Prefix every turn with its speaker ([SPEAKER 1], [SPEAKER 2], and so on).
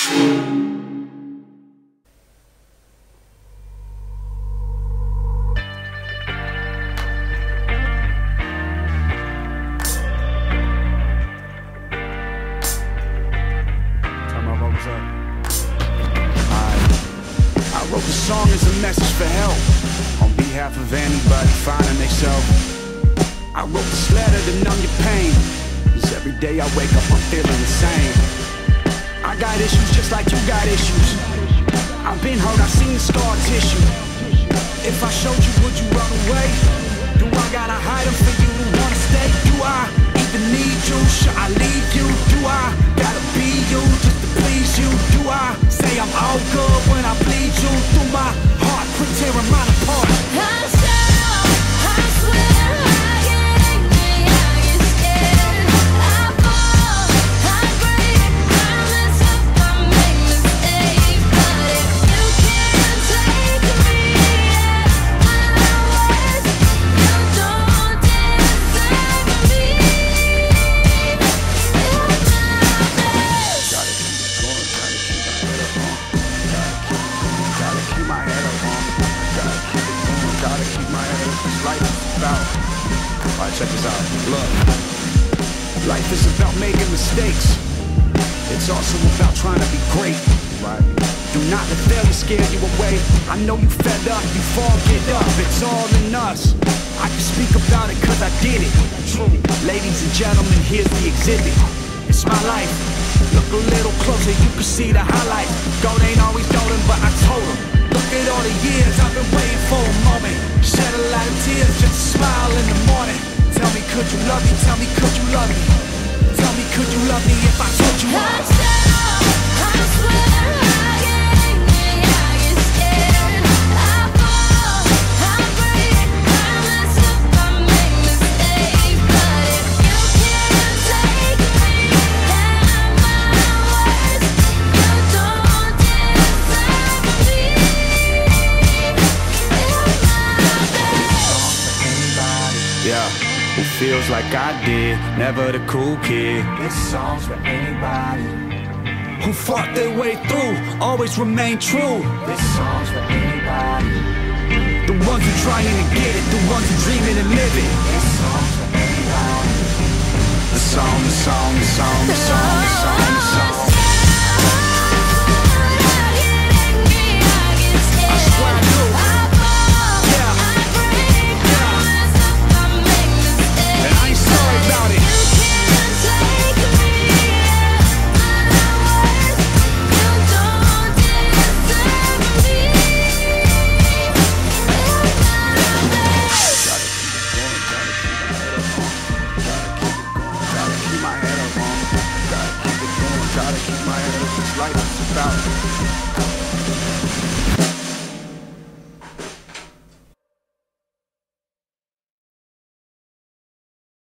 [SPEAKER 1] I wrote the song as a message for help, on behalf of anybody finding themselves. I wrote this letter to numb your pain, cause every day I wake up I'm feeling the same. I got issues just like you got issues. I've been hurt, I've seen the scar tissue. If I showed you, would you run away? Do I gotta hide them for you to wanna stay? Do I even need you? Should I leave you? Do I gotta be you just to please you? Do I say I'm all good when I bleed you through my heart, quit tearing mine apart?
[SPEAKER 2] I swear, I get angry, I get scared, I fall, I break, I mess up, I make mistakes, but if you can't take me at my worst, you don't deserve me.
[SPEAKER 1] Gotta keep my head up, gotta keep my head up, this life is about. Alright, check this out, look. Life is about making mistakes. It's also about trying to be great. Right. Do not let failure scare you away. I know you fed up, you fall, get up. It's all in us. I can speak about it cause I did it. True. Ladies and gentlemen, here's the exhibit. It's my life. Look a little closer, you can see the highlights. Gold ain't always golden, but I told him. Look at all the years I've been waiting for a moment. Shed a lot of tears just to smile in the morning. Tell me, could you love me? Tell me, could you love me? Tell me, could you love me if I told you
[SPEAKER 2] I swear, I get angry, I get scared, I fall, I break, I mess up, I make mistakes, but if you can't take me at my worst, you don't deserve me.
[SPEAKER 1] Yeah, who feels like I did, never the cool kid.
[SPEAKER 3] This song's for anybody
[SPEAKER 1] Who fought their way through, always remain true.
[SPEAKER 3] This song's for anybody.
[SPEAKER 1] The ones who trying to get it, the ones who dreaming and living.
[SPEAKER 3] This song's for anybody.
[SPEAKER 1] The song, the song, the song, the song, the song, the song. I swear I do. Yeah. And I ain't sorry about it. Gotta keep my head up, this life is about.